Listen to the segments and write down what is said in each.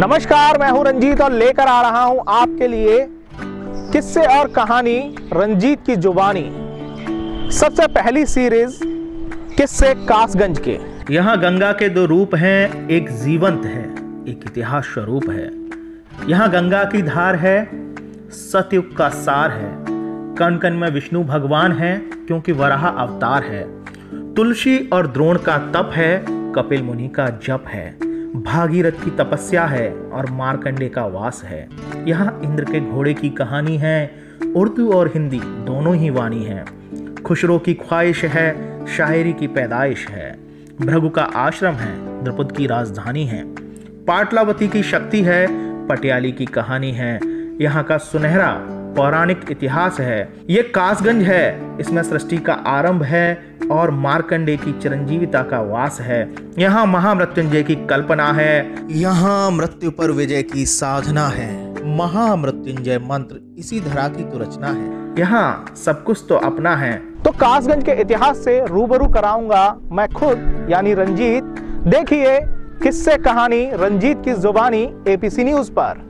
नमस्कार, मैं हूं रंजीत और लेकर आ रहा हूं आपके लिए किस्से और कहानी रंजीत की जुबानी। सबसे पहली सीरीज किस्से कासगंज के। यहाँ गंगा के दो रूप हैं, एक जीवंत है, एक इतिहास स्वरूप है। यहाँ गंगा की धार है, सतयुग का सार है। कण कण में विष्णु भगवान है, क्योंकि वराह अवतार है। तुलसी और द्रोण का तप है, कपिल मुनि का जप है। भागीरथ की तपस्या है और मार्कंडे का वास है। यहाँ इंद्र के घोड़े की कहानी है, उर्दू और हिंदी दोनों ही वाणी है। खुसरो की ख्वाहिश है, शायरी की पैदाइश है। भृगु का आश्रम है, द्रुपद की राजधानी है। पाटलावती की शक्ति है, पटियाली की कहानी है। यहाँ का सुनहरा पौराणिक इतिहास है। ये कासगंज है, इसमें सृष्टि का आरंभ है और मार्कंडे की चिरंजीविता का वास है। यहाँ महामृत्युंजय की कल्पना है, यहाँ मृत्यु पर विजय की साधना है। महामृत्युंजय मंत्र इसी धरा की तो रचना है। यहाँ सब कुछ तो अपना है। तो कासगंज के इतिहास से रूबरू कराऊंगा मैं खुद यानी रंजीत। देखिए किस्से कहानी रंजीत की जुबानी एपीसी न्यूज पर।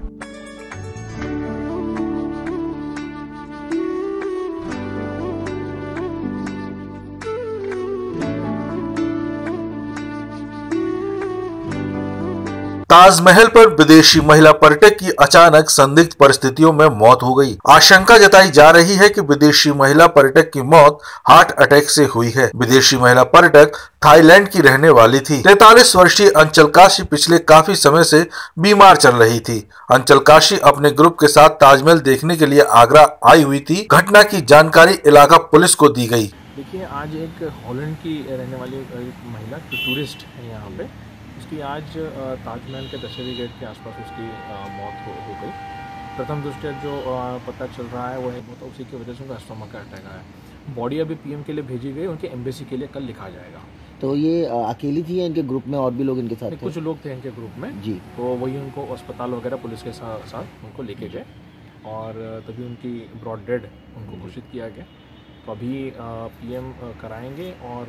ताजमहल पर विदेशी महिला पर्यटक की अचानक संदिग्ध परिस्थितियों में मौत हो गई। आशंका जताई जा रही है कि विदेशी महिला पर्यटक की मौत हार्ट अटैक से हुई है। विदेशी महिला पर्यटक थाईलैंड की रहने वाली थी। 43 वर्षीय अंचल काशी पिछले काफी समय से बीमार चल रही थी। अंचल काशी अपने ग्रुप के साथ ताजमहल देखने के लिए आगरा आई हुई थी। घटना की जानकारी इलाका पुलिस को दी गई। देखिए, आज एक हॉलैंड की रहने वाली एक महिला जो टूरिस्ट है यहाँ पे, उसकी आज ताजमहल के दशहरी गेट के आसपास उसकी मौत हो गई। प्रथम दृष्टया जो पता चल रहा है वो है तो उसी की वजह से उनका स्टमक का अटैक आया। बॉडी अभी पीएम के लिए भेजी गई, उनके एम्बेसी के लिए कल लिखा जाएगा। तो ये अकेली थी या इनके ग्रुप में और भी लोग इनके साथ थे? कुछ लोग थे इनके ग्रुप में जी। तो वही उनको अस्पताल वगैरह पुलिस के साथ उनको लेके गए और तभी उनकी ब्रॉड डेड उनको घोषित किया गया। तो अभी पीएम कराएंगे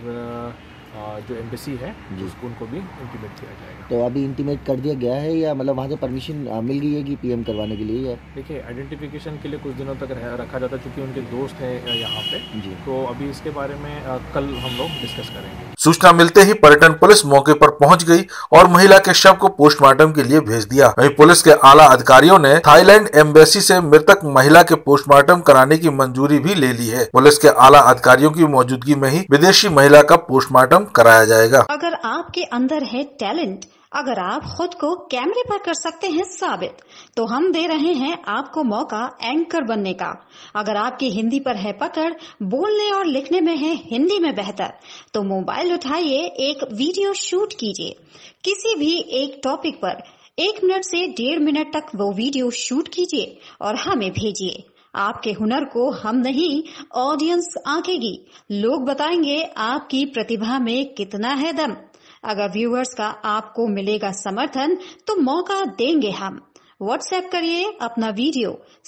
और जो एम्बेसी है उसको उनको भी इंटीमेट किया जाएगा। तो अभी इंटीमेट कर दिया गया है या मतलब वहाँ से परमिशन मिल गई है कि पीएम करवाने के लिए? या देखिए, आइडेंटिफिकेशन के लिए कुछ दिनों तक रखा जाता है, क्योंकि उनके दोस्त हैं यहाँ पे जी। तो अभी इसके बारे में कल हम लोग डिस्कस करेंगे। सूचना मिलते ही पर्यटन पुलिस मौके पर पहुंच गई और महिला के शव को पोस्टमार्टम के लिए भेज दिया। वहीं पुलिस के आला अधिकारियों ने थाईलैंड एम्बेसी से मृतक महिला के पोस्टमार्टम कराने की मंजूरी भी ले ली है। पुलिस के आला अधिकारियों की मौजूदगी में ही विदेशी महिला का पोस्टमार्टम कराया जाएगा। अगर आपके अंदर है टैलेंट, अगर आप खुद को कैमरे पर कर सकते हैं साबित, तो हम दे रहे हैं आपको मौका एंकर बनने का। अगर आपकी हिंदी पर है पकड़, बोलने और लिखने में है हिंदी में बेहतर, तो मोबाइल उठाइए, एक वीडियो शूट कीजिए। किसी भी एक टॉपिक पर 1 मिनट से 1.5 मिनट तक वो वीडियो शूट कीजिए और हमें भेजिए। आपके हुनर को हम नहीं, ऑडियंस आंकेगी। लोग बताएंगे आपकी प्रतिभा में कितना है दम। अगर व्यूअर्स का आपको मिलेगा समर्थन तो मौका देंगे हम। व्हाट्सएप करिए अपना वीडियो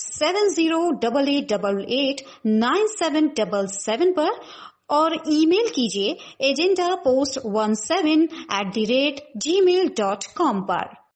7088889777 पर और ईमेल कीजिए agendapost17@gmail.com पर।